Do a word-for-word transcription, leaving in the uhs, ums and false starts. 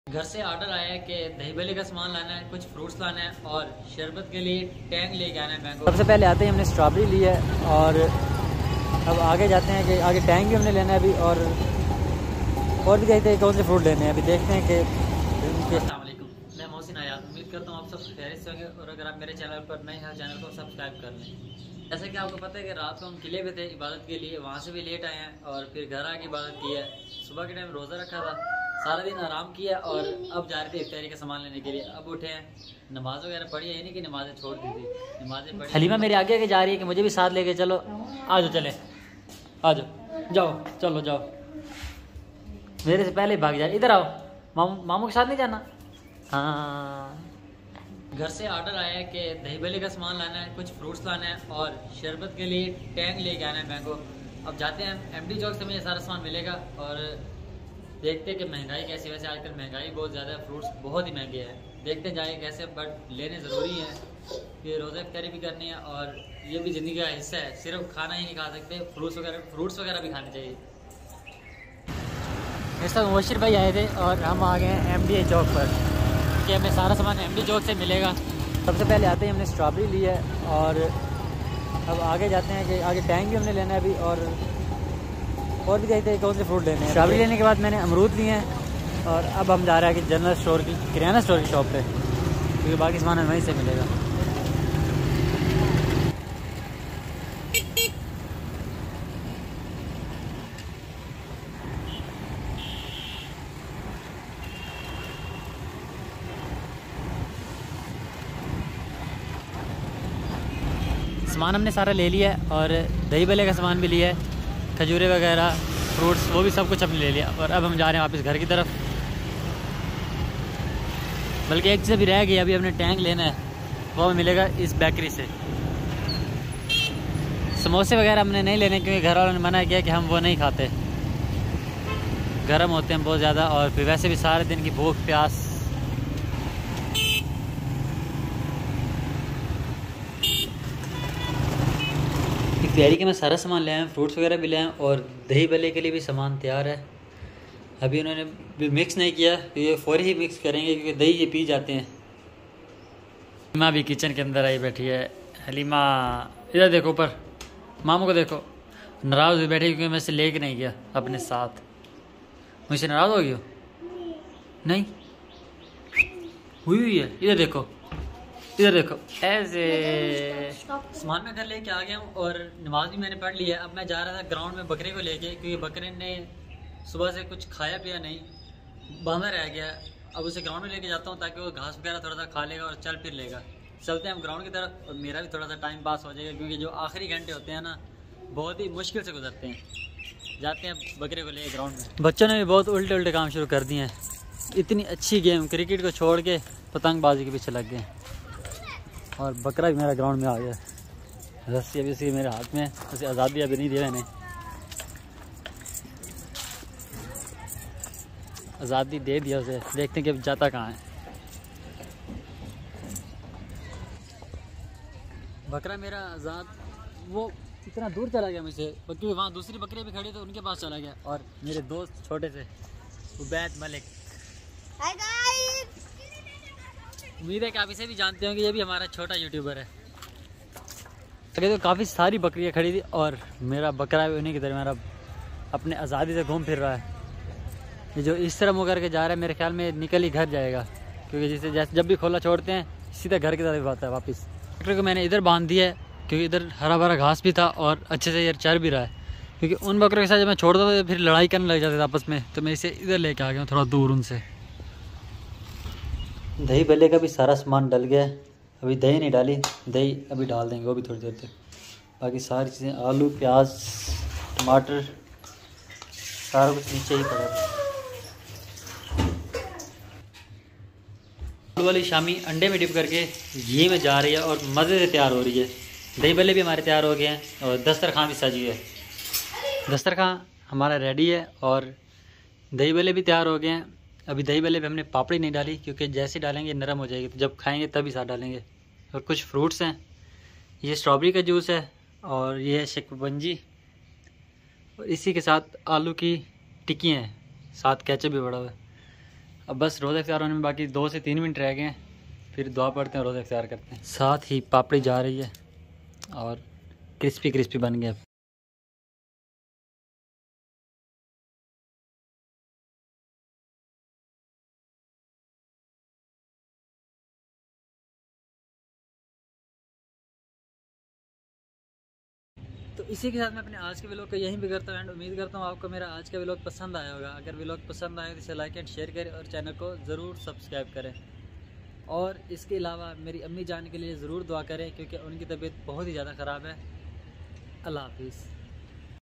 घर से ऑर्डर आया है कि दही भल्ले का सामान लाना है, कुछ फ्रूट्स लाना है और शरबत के लिए टैंक लेके आना है मैंगो। सबसे पहले आते ही हमने स्ट्रॉबेरी ली है और अब आगे जाते हैं कि आगे टैंक भी हमने लेना है अभी, और और भी कहते हैं कौन से फ्रूट लेने हैं अभी देखते हैं कि। अस्सलाम वालेकुम, मैं मोहसिन आयात, उम्मीद करता हूँ आप सब खैरियत से होंगे और अगर आप मेरे चैनल पर नए हैं चैनल को सब्सक्राइब कर लें। जैसे कि आपको पता है कि रात को हम किले पे थे इबादत के लिए, वहाँ से भी लेट आए हैं और फिर घर आके इबादत की है। सुबह के टाइम रोज़ा रखा था, सारा दिन आराम किया और अब जा रहे थे इफ्तारी का सामान लेने के लिए। अब उठे हैं, नमाज वगैरह पढ़ी है, ये नहीं कि नमाज़ें छोड़ दी थी, नमाज़ें पढ़ी। हलीमा मेरे आगे आगे जा रही है कि मुझे भी साथ लेके चलो। आ जाओ, चले आ जाओ, जाओ चलो जाओ, मेरे से पहले ही भाग जाए। इधर आओ, मामू मामू के साथ नहीं जाना। हाँ, घर से ऑर्डर आया है कि दही भल्ले का सामान लाना है, कुछ फ्रूट्स लाना है और शरबत के लिए टैंक लेके आना है मैंगो। अब जाते हैं एमडी चौक से, मुझे सारा सामान मिलेगा और देखते हैं कि महंगाई कैसी। वैसे आजकल महंगाई बहुत ज़्यादा है, फ्रूट्स बहुत ही महंगे हैं, देखते हैं जाए कैसे, बट लेने ज़रूरी है कि रोज़ा इफ्तारी भी करनी है और ये भी ज़िंदगी का हिस्सा है। सिर्फ खाना ही नहीं खा सकते, फ्रूट्स वगैरह फ्रूट्स वगैरह भी खाने चाहिए। मेरे साथ मुबशिर भाई आए थे और हम आ गए हैं एमडी चौक पर कि हमें सारा सामान एमडी चौक से मिलेगा। सबसे पहले आते ही हमने स्ट्रॉबेरी ली है और अब आगे जाते हैं कि आगे टैंक भी हमने लेना है अभी, और और भी देखते हैं कौन से फ्रूट लेने हैं। स्ट्रॉबेरी लेने के बाद मैंने अमरूद लिए हैं और अब हम जा रहे हैं कि जनरल स्टोर की किराना स्टोर की शॉप पे, क्योंकि बाकी सामान हमें वहीं से मिलेगा। सामान हमने सारा ले लिया है और दही भल्ले का सामान भी लिया है, खजूरें वगैरह फ्रूट्स वो भी सब कुछ हमने ले लिया। और अब हम जा रहे हैं वापस घर की तरफ। बल्कि एक चीज़ भी रह गई, अभी हमने टैंक लेना है, वो हमें मिलेगा इस बेकरी से। समोसे वगैरह हमने नहीं लेने क्योंकि घर वालों ने मना किया कि हम वो नहीं खाते, गर्म होते हैं बहुत ज़्यादा, और फिर वैसे भी सारे दिन की भूख प्यास। इफ्तारी के मैं सारा सामान ले आया, फ्रूट्स वगैरह भी ले आया और दही भल्ले के लिए भी सामान तैयार है। अभी उन्होंने भी मिक्स नहीं किया, तो ये फौरी ही मिक्स करेंगे क्योंकि दही ये पी जाते हैं। हलीमा भी किचन के अंदर आई बैठी है। हलीमा इधर देखो, ऊपर मामू को देखो, नाराज़ हुई बैठी क्योंकि मैं इसे लेके नहीं गया अपने साथ। मुझसे नाराज़ हो गई हो? नहीं हुई हुई है, इधर देखो इधर देखो। ऐसे सामान मैं घर लेके आ गया हूँ और नमाज भी मैंने पढ़ ली है। अब मैं जा रहा था ग्राउंड में बकरे को लेके, क्योंकि बकरे ने सुबह से कुछ खाया पिया नहीं, बांधा रह गया। अब उसे ग्राउंड में लेके जाता हूँ ताकि वो घास वगैरह थोड़ा सा खा लेगा और चल फिर लेगा। चलते हैं हम ग्राउंड की तरफ और मेरा भी थोड़ा सा टाइम पास हो जाएगा, क्योंकि जो आखिरी घंटे होते हैं ना बहुत ही मुश्किल से गुजरते हैं। जाते हैं बकरे को लेके ग्राउंड में। बच्चों ने भी बहुत उल्टे उल्टे काम शुरू कर दिए हैं। इतनी अच्छी गेम क्रिकेट को छोड़ के पतंगबाजी के पीछे लग गए और बकरा भी मेरा ग्राउंड में आ गया। रस्सी अभी सी मेरे हाथ में, उसे आज़ादी अभी नहीं दिया मैंने, आज़ादी दे दिया उसे। देखते हैं कि अब जाता कहाँ है। बकरा मेरा आज़ाद वो इतना दूर चला गया मुझसे, क्योंकि वहाँ दूसरी बकरी भी खड़ी तो उनके पास चला गया। और मेरे दोस्त छोटे से उबैद मलिक, हाय गाइस, उम्मीद है कि आप इसे भी जानते होंगे, ये भी हमारा छोटा यूट्यूबर है। अगर तो काफ़ी सारी बकरियाँ खड़ी थी और मेरा बकरा भी उन्हीं की तरह मेरा अपने आज़ादी से घूम फिर रहा है। ये जो इस तरह मुँह करके जा रहा है, मेरे ख्याल में निकल ही घर जाएगा, क्योंकि जिसे जैसे जब भी खोला छोड़ते हैं सीधा घर की तरफ आता है वापस। बकरे को मैंने इधर बांध दिया है क्योंकि इधर हरा भरा घास भी था और अच्छे से ये चर भी रहा है, क्योंकि उन बकरों के साथ जब मैं छोड़ता था फिर लड़ाई करने लग जाते थे आपस में, तो मैं इसे इधर लेके आ गया हूँ थोड़ा दूर उनसे। दही भल्ले का भी सारा सामान डल गया है, अभी दही नहीं डाली, दही अभी डाल देंगे वो भी थोड़ी देर तक। बाकी सारी चीज़ें आलू प्याज टमाटर सारा कुछ नीचे ही पड़ा है। आलू वाली शामी अंडे में डिप करके घी में जा रही है और मज़े से तैयार हो रही है। दही भल्ले भी हमारे तैयार हो गए हैं और दस्तरखान भी सजी है। दस्तरखान हमारा रेडी है और दही भल्ले भी तैयार हो गए हैं। अभी दही भल्ले पे हमने पापड़ी नहीं डाली क्योंकि जैसे डालेंगे नरम हो जाएगी, तो जब खाएंगे तभी साथ डालेंगे। और कुछ फ्रूट्स हैं, ये स्ट्रॉबेरी का जूस है और ये है शिकंजी, और इसी के साथ आलू की टिक्की हैं, साथ केचप भी पड़ा हुआ है। अब बस रोज़ा इफ्तार होने में बाकी दो से तीन मिनट रह गए हैं, फिर दुआ पढ़ते हैं, रोज़ा इफ्तार करते हैं। साथ ही पापड़ी जा रही है और क्रिस्पी क्रिस्पी बन गया। तो इसी के साथ मैं अपने आज के व्लॉग को यहीं भी करता हूँ एंड उम्मीद करता हूँ आपको मेरा आज का व्लॉग पसंद आया होगा। अगर व्लॉग पसंद आए तो इसे लाइक एंड शेयर करें और चैनल को ज़रूर सब्सक्राइब करें। और इसके अलावा मेरी अम्मी जान के लिए ज़रूर दुआ करें क्योंकि उनकी तबीयत बहुत ही ज़्यादा ख़राब है। अल्लाह हाफिज़।